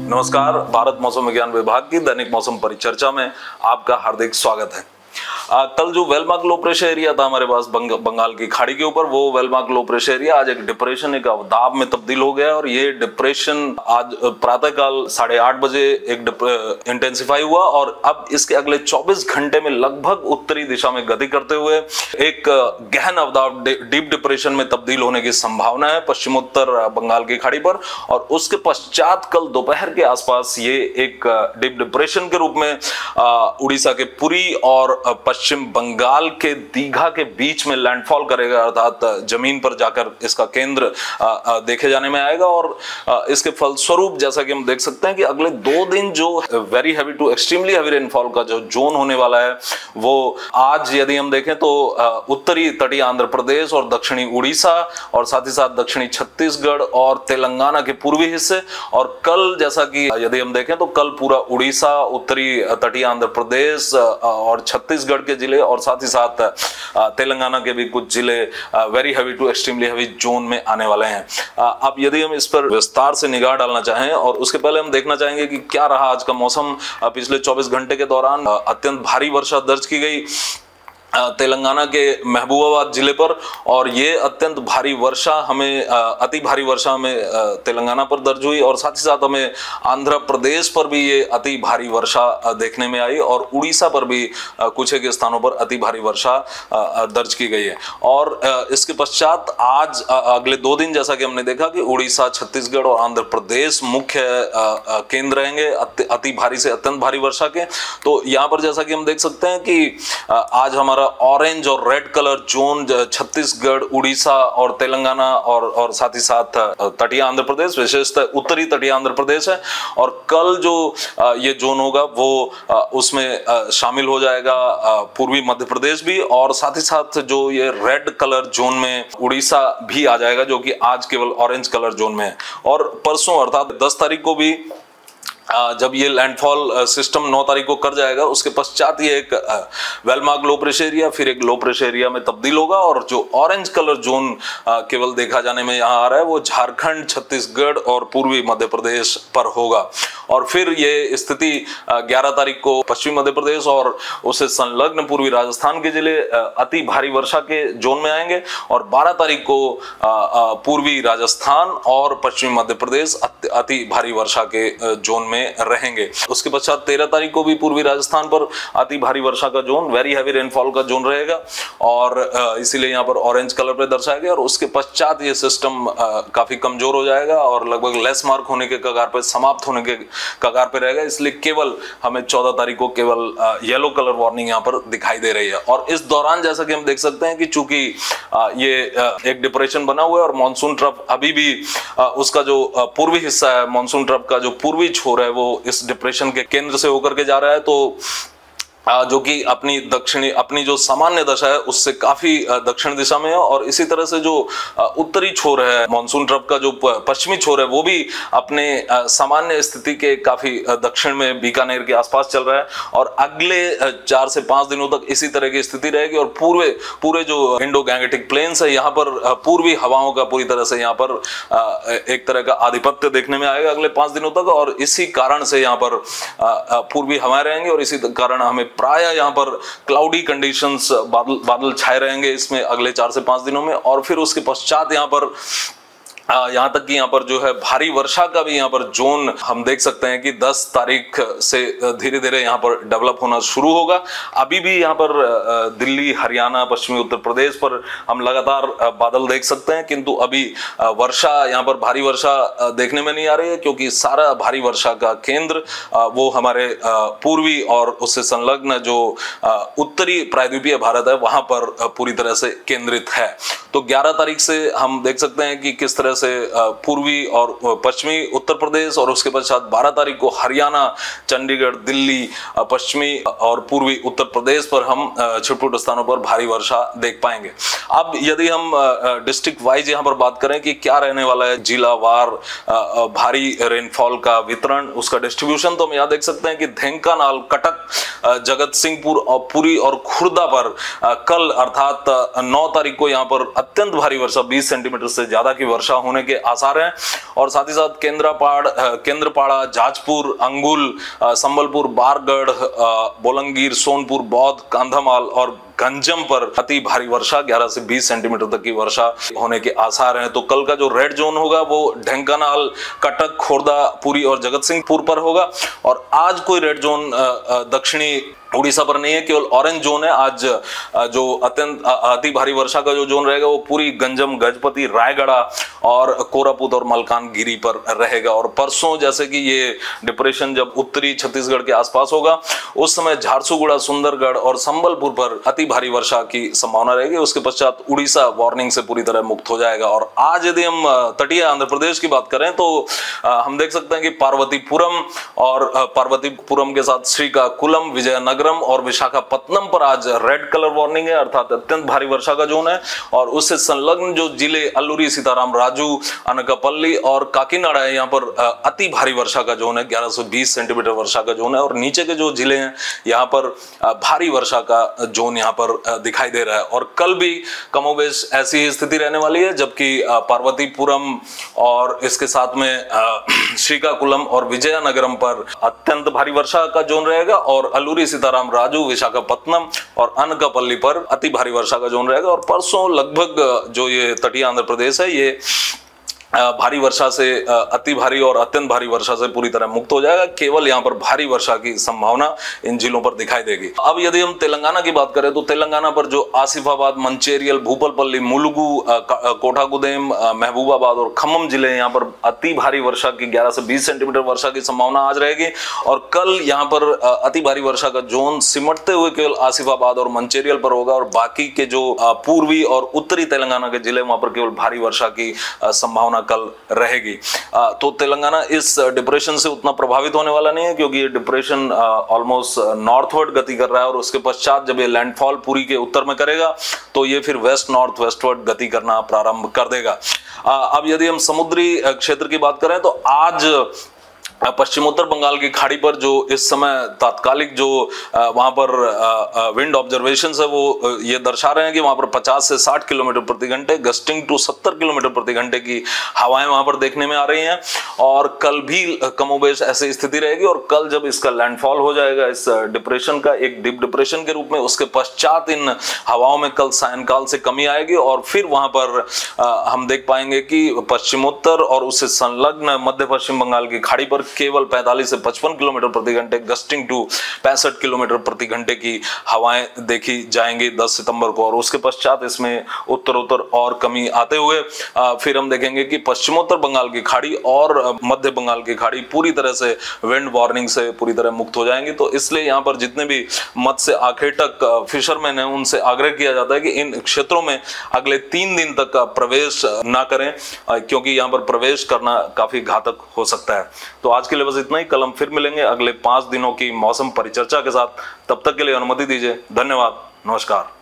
नमस्कार, भारत मौसम विज्ञान विभाग की दैनिक मौसम परिचर्चा में आपका हार्दिक स्वागत है। कल जो वेलमार्क लो प्रेशर एरिया था हमारे पास बंगाल की खाड़ी के ऊपर, वो वेलमार्क लो प्रेशर एरिया आज एक डिप्रेशन, एक अवदाब में तब्दील हो गया और ये डिप्रेशन आज प्रातःकाल 8:30 बजे एक इंटेंसिफाई हुआ और अब इसके अगले 24 घंटे में लगभग उत्तरी दिशा में गति करते हुए एक गहन अवदाब डीप डिप्रेशन में तब्दील होने की संभावना है पश्चिमोत्तर बंगाल की खाड़ी पर। और उसके पश्चात कल दोपहर के आसपास ये एक डीप डिप्रेशन के रूप में उड़ीसा के पुरी और पश्चिम बंगाल के दीघा के बीच में लैंडफॉल करेगा, अर्थात जमीन पर जाकर इसका केंद्र देखे जाने में आएगा। और इसके फलस्वरूप जैसा कि हम देख सकते हैं कि अगले 2 दिन जो very heavy to extremely heavy rainfall का जो जोन होने वाला है, वो आज यदि हम देखें तो उत्तरी तटीय आंध्र प्रदेश और दक्षिणी उड़ीसा और साथ ही साथ दक्षिणी छत्तीसगढ़ और तेलंगाना के पूर्वी हिस्से, और कल जैसा कि यदि हम देखें तो कल पूरा उड़ीसा, उत्तरी तटीय आंध्र प्रदेश और छत्तीसगढ़ के जिले और साथ ही साथ तेलंगाना के भी कुछ जिले very heavy to extremely heavy zone में आने वाले हैं। अब यदि हम इस पर विस्तार से निगाह डालना चाहें और उसके पहले हम देखना चाहेंगे कि क्या रहा आज का मौसम। पिछले 24 घंटे के दौरान अत्यंत भारी वर्षा दर्ज की गई तेलंगाना के महबूबाबाद जिले पर, और ये अत्यंत भारी वर्षा हमें अति भारी वर्षा हमें तेलंगाना पर दर्ज हुई और साथ ही साथ हमें आंध्र प्रदेश पर भी ये अति भारी वर्षा देखने में आई और उड़ीसा पर भी कुछ एक स्थानों पर अति भारी वर्षा दर्ज की गई है। और इसके पश्चात आज अगले 2 दिन जैसा कि हमने देखा कि उड़ीसा, छत्तीसगढ़ और आंध्र प्रदेश मुख्य केंद्र रहेंगे अति भारी से अत्यंत भारी वर्षा के। तो यहाँ पर जैसा कि हम देख सकते हैं कि आज हमारा ऑरेंज और red colour zone Chhattisgarh, Orissa और तेलंगाना और साथ ही साथ तटीय आंध्र प्रदेश, विशेषतः उत्तरी तटीय आंध्र प्रदेश है। और कल जो ये जोन होगा वो उसमें शामिल हो जाएगा पूर्वी मध्य प्रदेश भी, और साथ ही साथ जो ये रेड कलर जोन में उड़ीसा भी आ जाएगा, जो कि आज केवल ऑरेंज कलर जोन में है। और परसों अर्थात 10 तारीख को भी जब ये लैंडफॉल सिस्टम 9 तारीख को कर जाएगा, उसके पश्चात ये एक वेलमार्क लो प्रेशर एरिया फिर एक लो प्रेशर एरिया में तब्दील होगा। और जो ऑरेंज कलर जोन केवल देखा जाने में यहाँ आ रहा है वो झारखंड, छत्तीसगढ़ और पूर्वी मध्य प्रदेश पर होगा। और फिर ये स्थिति 11 तारीख को पश्चिमी मध्य प्रदेश और उससे संलग्न पूर्वी राजस्थान के जिले अति भारी वर्षा के जोन में आएंगे, और 12 तारीख को पूर्वी राजस्थान और पश्चिमी मध्य प्रदेश अति भारी वर्षा के जोन में रहेंगे। उसके पश्चात 13 तारीख को भी पूर्वी राजस्थान पर अति भारी वर्षा का जोन, वेरी हैवी रेनफॉल का जोन रहेगा, और इसीलिए यहाँ पर ऑरेंज कलर पे दर्शाया गया। और उसके पश्चात ये सिस्टम काफी कमजोर हो जाएगा और लगभग लेस मार्क होने के कगार पे, समाप्त होने के कगार पे रहेगा। इसलिए केवल हमें 14 तारीख को केवल येलो कलर वार्निंग यहाँ पर दिखाई दे रही है। और इस दौरान जैसा कि हम देख सकते हैं कि चूंकि ये एक डिप्रेशन बना हुआ है और मानसून ट्रफ अभी भी उसका जो पूर्वी हिस्सा है, मानसून ट्रफ का जो पूर्वी छोर है वो इस डिप्रेशन के केंद्र से होकर के जा रहा है, तो जो कि अपनी जो सामान्य दशा है उससे काफी दक्षिण दिशा में है। और इसी तरह से जो उत्तरी छोर है, मानसून ट्रफ का जो पश्चिमी छोर है, वो भी अपने सामान्य स्थिति के काफी दक्षिण में बीकानेर के आसपास चल रहा है। और अगले 4 से 5 दिनों तक इसी तरह की स्थिति रहेगी। और पूरे जो इंडो गैंगेटिक प्लेन्स है, यहाँ पर पूर्वी हवाओं का पूरी तरह से यहाँ पर एक तरह का आधिपत्य देखने में आएगा अगले 5 दिनों तक। और इसी कारण से यहाँ पर पूर्वी हवाएं रहेंगी और इसी कारण हमें प्राय यहाँ पर क्लाउडी कंडीशंस, बादल छाए रहेंगे इसमें अगले 4 से 5 दिनों में। और फिर उसके पश्चात यहाँ पर यहाँ तक कि यहाँ पर जो है भारी वर्षा का भी यहाँ पर जोन हम देख सकते हैं कि 10 तारीख से धीरे धीरे यहाँ पर डेवलप होना शुरू होगा। अभी भी यहाँ पर दिल्ली, हरियाणा, पश्चिमी उत्तर प्रदेश पर हम लगातार बादल देख सकते हैं, किंतु अभी वर्षा यहाँ पर भारी वर्षा देखने में नहीं आ रही है, क्योंकि सारा भारी वर्षा का केंद्र वो हमारे पूर्वी और उससे संलग्न जो उत्तरी प्रायद्वीपीय भारत है वहां पर पूरी तरह से केंद्रित है। तो 11 तारीख से हम देख सकते हैं कि किस तरह से पूर्वी और पश्चिमी उत्तर प्रदेश और उसके पश्चात 12 तारीख को हरियाणा, चंडीगढ़, दिल्ली, पश्चिमी और पूर्वी उत्तर प्रदेश पर हम छिटपुट स्थानों पर भारी वर्षा देख पाएंगे। अब यदि हम डिस्ट्रिक्ट वाइज यहाँ पर बात करें कि क्या रहने वाला है जिला वार भारी रेनफॉल का वितरण, उसका डिस्ट्रीब्यूशन, तो हम यहाँ देख सकते हैं कि ढेंकानाल, कटक, जगत सिंहपुर और पुरी और खुर्दा पर कल अर्थात 9 तारीख को यहाँ पर अत्यंत भारी वर्षा 20 सेंटीमीटर से ज्यादा की वर्षा होने के आसार हैं। और साथ ही साथ केंद्रपाड़ा, जाजपुर, अंगुल, संबलपुर, बारगढ़, बोलंगीर, सोनपुर, बौद्ध, कंधमाल और गंजम पर अति भारी वर्षा 11 से 20 सेंटीमीटर तक की वर्षा होने के आसार हैं। तो कल का जो रेड जोन होगा वो ढेंकानाल, कटक, खुर्दा, पुरी और जगत सिंहपुर पर होगा। और आज कोई रेड जोन दक्षिणी उड़ीसा पर नहीं है, केवल ऑरेंज जोन है। आज जो अत्यंत अति भारी वर्षा का जो जोन रहेगा वो पूरी गंजम, गजपति, रायगढ़ और कोरापुट और मलकानगिरी पर रहेगा। और परसों जैसे कि ये डिप्रेशन जब उत्तरी छत्तीसगढ़ के आसपास होगा उस समय झारसुगुड़ा, सुंदरगढ़ और संबलपुर पर अति भारी वर्षा की संभावना रहेगी। उसके पश्चात उड़ीसा वार्निंग से पूरी तरह मुक्त हो जाएगा। और आज यदि हम तटीय आंध्र प्रदेश की बात करें तो हम देख सकते हैं कि पार्वतीपुरम और पार्वतीपुरम के साथ श्रीकाकुलम, विजयनगरम और विशाखापत्तनम पर आज रेड कलर वार्निंग है, अर्थात अत्यंत भारी वर्षा का जोन है। और उससे संलग्न जो जिले अल्लूरी, सीताराम राजू, अनकापल्ली और काकीनाडा है, यहाँ पर अति भारी वर्षा का जोन है, 1120 सेंटीमीटर वर्षा का जोन है। और नीचे के जो जिले हैं यहाँ पर भारी वर्षा का जोन यहाँ पर दिखाई दे रहा है। और कल भी कमोबेश ऐसी ही स्थिति रहने वाली है, जबकि पार्वतीपुरम और इसके साथ में श्रीकाकुलम और विजयनगरम पर अत्यंत भारी वर्षा का जोन रहेगा। और अल्लूरी, सीताराम राजू, विशाखापत्तनम और अनकापल्ली पर अति भारी वर्षा का जोन रहेगा। और परसों लगभग जो ये तटीय आंध्र प्रदेश है ये भारी वर्षा से अति भारी और अत्यंत भारी वर्षा से पूरी तरह मुक्त हो जाएगा। केवल यहाँ पर भारी वर्षा की संभावना इन जिलों पर दिखाई देगी। अब यदि हम तेलंगाना की बात करें तो तेलंगाना पर जो आसिफाबाद, मंचेरियल, भूपालपल्ली, मुलुगु, कोठागुदेम, महबूबाबाद और खम्मम जिले यहाँ पर अति भारी वर्षा की 11 से 20 सेंटीमीटर वर्षा की संभावना आज रहेगी। और कल यहाँ पर अति भारी वर्षा का जोन सिमटते हुए केवल आसिफाबाद और मंचेरियल पर होगा। और बाकी के जो पूर्वी और उत्तरी तेलंगाना के जिले वहां पर केवल भारी वर्षा की संभावना कल रहेगी। तो तेलंगाना इस डिप्रेशन से उतना प्रभावित होने वाला नहीं है, क्योंकि ये डिप्रेशन ऑलमोस्ट नॉर्थवर्ड गति कर रहा है। और उसके पश्चात जब ये लैंडफॉल पुरी के उत्तर में करेगा तो ये फिर वेस्ट नॉर्थ वेस्टवर्ड गति करना प्रारंभ कर देगा। अब यदि हम समुद्री क्षेत्र की बात करें तो आज पश्चिमोत्तर बंगाल की खाड़ी पर जो इस समय तात्कालिक जो वहां पर विंड ऑब्जर्वेशन है वो ये दर्शा रहे हैं कि वहां पर 50 से 60 किलोमीटर प्रति घंटे, गस्टिंग टू 70 किलोमीटर प्रति घंटे की हवाएं वहां पर देखने में आ रही हैं। और कल भी कमोबेश ऐसी स्थिति रहेगी। और कल जब इसका लैंडफॉल हो जाएगा इस डिप्रेशन का एक डीप डिप्रेशन के रूप में, उसके पश्चात इन हवाओं में कल सायंकाल से कमी आएगी। और फिर वहां पर हम देख पाएंगे कि पश्चिमोत्तर और उससे संलग्न मध्य पश्चिम बंगाल की खाड़ी पर केवल 45 से 55 किलोमीटर प्रति घंटे, गस्टिंग टू 65 किलोमीटर प्रति घंटे की हवाएं देखी जाएंगी 10 सितंबर को। और उसके पश्चात इसमें उत्तर और कमी आते हुए फिर हम देखेंगे कि पश्चिमोत्तर बंगाल की खाड़ी और मध्य बंगाल की खाड़ी पूरी तरह से विंड वार्निंग से पूरी तरह मुक्त हो जाएंगी। तो इसलिए यहाँ पर जितने भी मत्स्य से आखेटक फिशरमैन है उनसे आग्रह किया जाता है कि इन क्षेत्रों में अगले 3 दिन तक का प्रवेश ना करें, क्योंकि यहाँ पर प्रवेश करना काफी घातक हो सकता है। तो आज के लिए बस इतना ही। कल हम फिर मिलेंगे अगले 5 दिनों की मौसम परिचर्चा के साथ। तब तक के लिए अनुमति दीजिए। धन्यवाद, नमस्कार।